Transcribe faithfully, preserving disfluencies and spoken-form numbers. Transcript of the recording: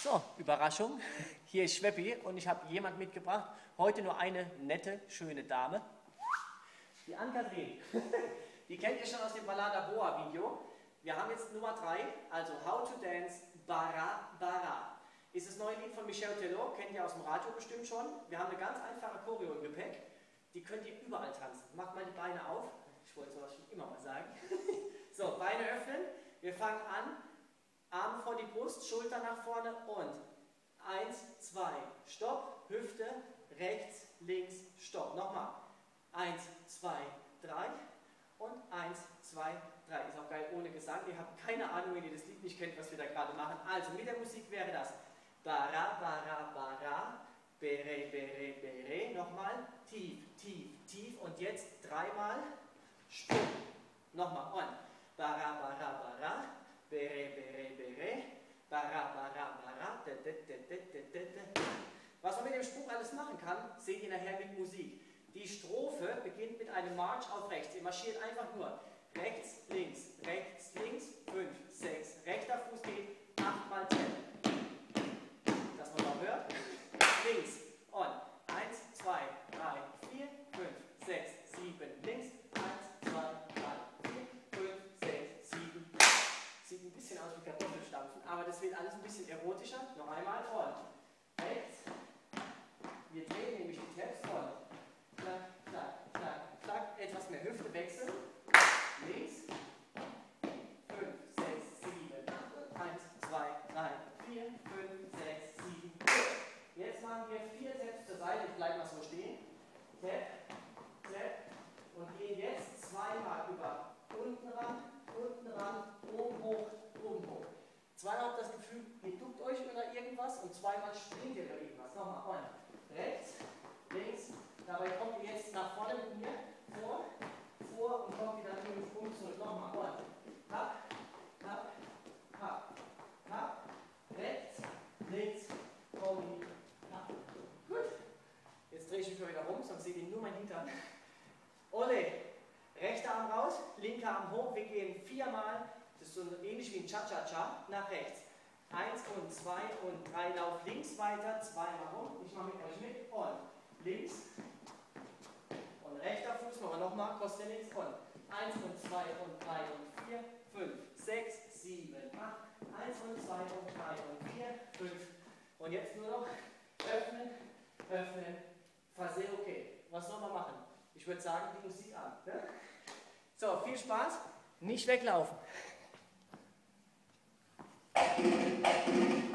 So, Überraschung, hier ist Schweppi und ich habe jemand mitgebracht. Heute nur eine nette, schöne Dame. Die Ann-Kathrin. Die kennt ihr schon aus dem Ballada Boa Video. Wir haben jetzt Nummer drei, also How to Dance Bara Bara. Ist das neue Lied von Michel Tello, kennt ihr aus dem Radio bestimmt schon. Wir haben eine ganz einfache Choreo im Gepäck. Die könnt ihr überall tanzen. Macht mal die Beine auf. Ich wollte sowas schon immer mal sagen. So, Beine öffnen. Wir fangen an. Arme vor die Brust, Schulter nach vorne und eins, zwei, Stopp, Hüfte, rechts, links, Stopp. Nochmal. Eins, zwei, drei und eins, zwei, drei. Ist auch geil ohne Gesang. Ihr habt keine Ahnung, wenn ihr das Lied nicht kennt, was wir da gerade machen. Also mit der Musik wäre das Bara, Bara, Bara, Bere, Bere, Bere. Nochmal. Tief, tief, tief. Und jetzt dreimal Sprung. Nochmal. Und Bara, Bara, Bara. Bere, bere, bere, bara, bara, bara, de, de, de, de, de, de, de. Was man mit dem Spruch alles machen kann, seht ihr nachher mit Musik. Die Strophe beginnt mit einem March auf rechts. Ihr marschiert einfach nur rechts, links, rechts, links, fünf, sechs, rechter Fuß geht achtmal zählen. Dass man noch hört. Links und eins, zwei, drei, vier, fünf, sechs, sieben, links, eins, zwei, drei, vier, fünf, sechs, sieben. Sieht ein bisschen aus wie Kartoffelstampfen, aber das wird alles ein bisschen erotischer. Noch einmal und rechts. Wir drehen nämlich die Taps von klack, klack, klack, klack. Etwas mehr Hüfte wechseln. Links. fünf, sechs, sieben, acht. eins, zwei, drei, vier, fünf, sechs, sieben. Jetzt machen wir vier Taps zur Seite. Ich bleibe mal so stehen. Tap, tap. Und gehen jetzt zweimal über unten ran, unten ran, oben hoch, oben hoch. Zweimal habt das Gefühl, ihr duckt euch oder irgendwas und zweimal springt ihr oder irgendwas. Nochmal und rechts, links. Dabei kommt ihr jetzt nach vorne mit mir, vor, vor und kommt wieder in den Sprung zurück. Nochmal und hab, hab, hab, hab, rechts, links, kombi, hab. Gut. Jetzt drehe ich mich mal wieder rum, sonst seht ihr nur mein Hintern. Ole. Rechter Arm raus, linker Arm hoch, wir gehen viermal, das ist so ähnlich wie ein Cha-Cha-Cha, nach rechts. Eins und zwei und drei, lauf links weiter, zweimal rum, ich mache mit euch mit und links und rechter Fuß, machen wir nochmal, kostet links und eins und zwei und drei und vier, fünf, sechs, sieben, acht, eins und zwei und drei und vier, fünf und jetzt nur noch öffnen, öffnen, Phase, okay, was soll man machen? Ich würde sagen, die Musik an. Ne? So, viel Spaß, nicht weglaufen.